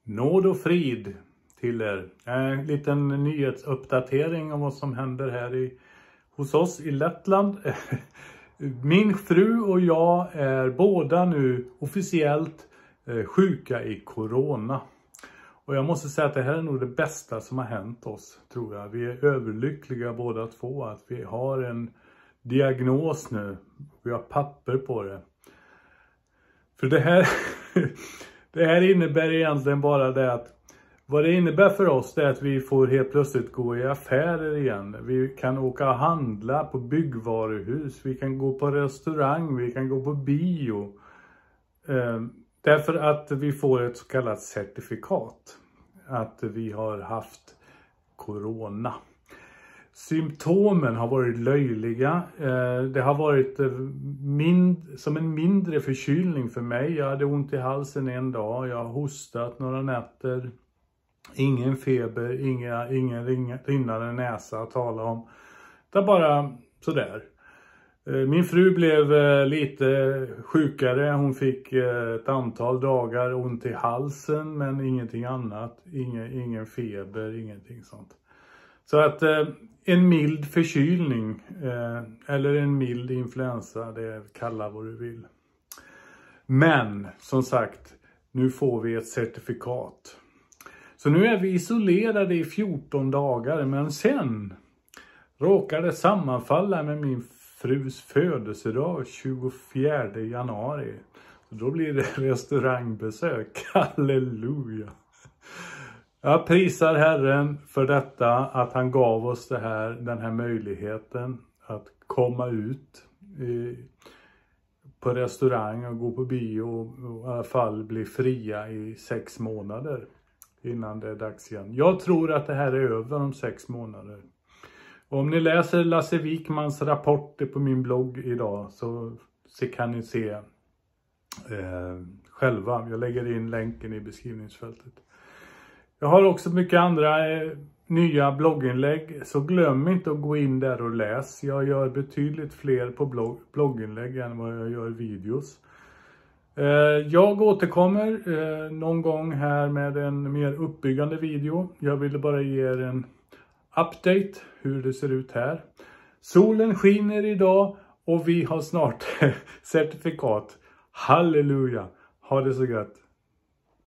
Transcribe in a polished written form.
Nåd och frid till er. En liten nyhetsuppdatering om vad som händer här hos oss i Lettland. Min fru och jag är båda nu officiellt sjuka i corona. Och jag måste säga att det här är nog det bästa som har hänt oss, tror jag. Vi är överlyckliga båda två att vi har en diagnos nu. Vi har papper på det. För det här innebär egentligen bara det att vad det innebär för oss är att vi får helt plötsligt gå i affärer igen. Vi kan åka och handla på byggvaruhus. Vi kan gå på restaurang. Vi kan gå på bio. Därför att vi får ett så kallat certifikat. Att vi har haft corona. Symptomen har varit löjliga. Det har varit som en mindre förkylning för mig. Jag hade ont i halsen en dag. Jag har hostat några nätter. Ingen feber, ingen rinnande näsa att tala om. Det är bara sådär. Min fru blev lite sjukare. Hon fick ett antal dagar ont i halsen men ingenting annat. Ingen feber, ingenting sånt. Så att en mild förkylning eller en mild influensa, det kallar vad du vill. Men som sagt, nu får vi ett certifikat. Så nu är vi isolerade i 14 dagar, men sen råkar det sammanfalla med min frus födelsedag 24 januari. Då blir det restaurangbesök. Halleluja! Jag prisar Herren för detta, att han gav oss den här möjligheten att komma ut på restaurang och gå på bio och i alla fall bli fria i 6 månader innan det är dags igen. Jag tror att det här är över om 6 månader. Och om ni läser Lasse Wikmans rapporter på min blogg idag så kan ni se själva. Jag lägger in länken i beskrivningsfältet. Jag har också mycket andra nya blogginlägg, så glöm inte att gå in där och läs. Jag gör betydligt fler på blogginlägg än vad jag gör videos. Jag återkommer någon gång här med en mer uppbyggande video. Jag ville bara ge er en update hur det ser ut här. Solen skiner idag och vi har snart certifikat. Halleluja! Ha det så gött!